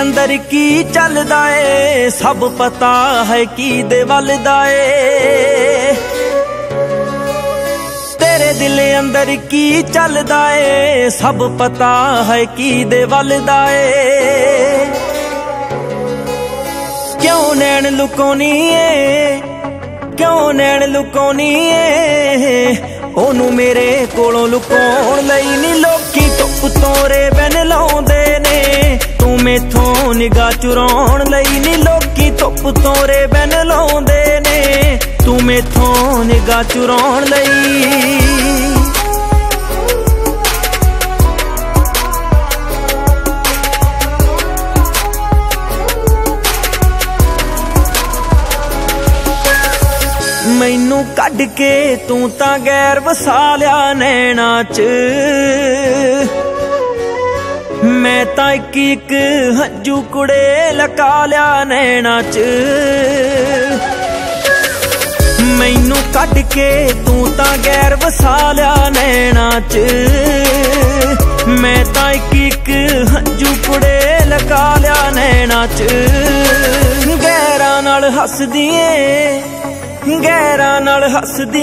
अंदर की चलदा ए सब पता है की दे वलदा ए। तेरे दिल अंदर की चलदा ए सब पता है की दे वलदा ए। क्यों नैन लुकोनी ए, क्यों नैन लुकोनी ए, ओनू मेरे कोलों लुकाउण लई नी लोकी धुप तोरे बैन लाउंदे ने। तू मैथों निगाह चुराउण लई नी लोकी धुप तोरे बैन लाउंदे ने। तू मैथों निगाह चुराउण लई। मैनू कढ के तू तां गैर वसा लिया नैना च। मैं तां एक हंजू कुड़े लका लिया नैना च। मैनू कढ के तू तां गैर वसा लिया नैना च। मैं तां एक हंजू कुड़े लका लिया नैना च। गैरां नाल हसदी ए, गैरां नाल हसदी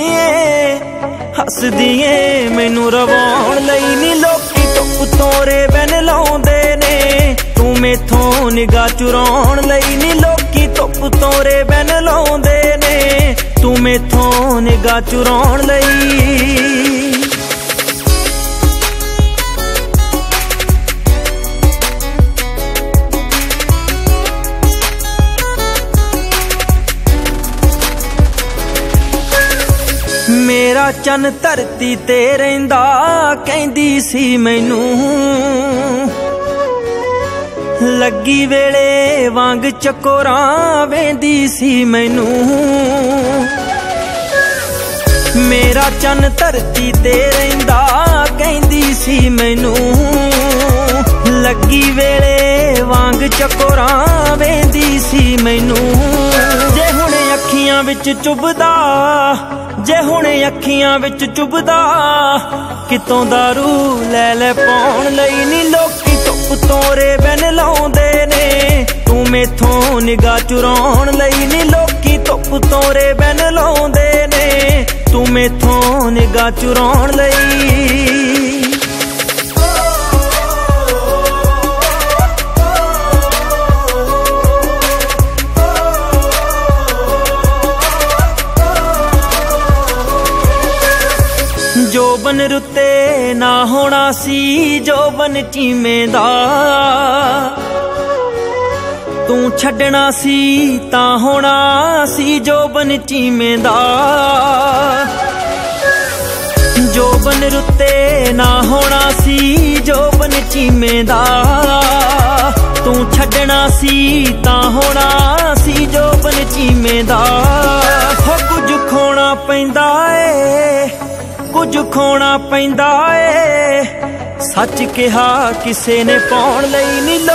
ए, मैनू रवाउण लई नी लोकी धुप तोरे बैन लाउंदे ने। तू मैथों निगाह चुराउण लई नी लोकी धुप तोरे बैन लाउंदे ने। तू मैथों निगाह चुराउण लई। मेरा चन धरती ते रहिंदा कहंदी सी मैनू। लगी वेले वांग चकोरां वेंदी सी मैनू। मेरा चन धरती ते रहिंदा कहंदी सी मैनू। लगी वेले वांग चकोरां वेंदी सी मैनू। जे हुणे अखियां विच चुभदा, जे हुणे अखियां विच चुभदा, कितों दारू लै लै पाउण लई नी लोकी धुप तोरे बैन लाउंदे ने। तू मैथों निगाह चुराउण लई नी लोकी धुप तोरे बैन लाउंदे ने। तू मैथों निगाह चुराउण लई। जोबन रुते ना होना सी जोबन चीमें दा। तू छड्डना सी तां होना सी जोबन चीमें दा। जोबन रुते ना होना सी जोबन चीमें दा। तू छड्डना सी तां होना सी जोबन चीमें दा। हो कुछ खोना पैंदा ए, कुछ खोना पैंदा ए, सच कहा किसे ने पाउण लई नी।